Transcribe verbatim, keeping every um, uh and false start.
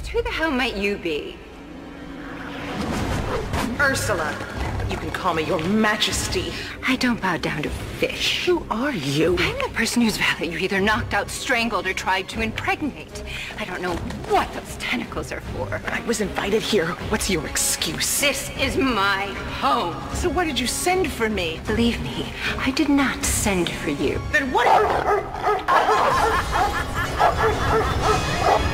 Just who the hell might you be? Ursula. You can call me your majesty. I don't bow down to fish. Who are you? I'm the person whose valet you either knocked out, strangled, or tried to impregnate. I don't know what those tentacles are for. I was invited here. What's your excuse? This is my home. So why did you send for me? Believe me, I did not send for you. Then what?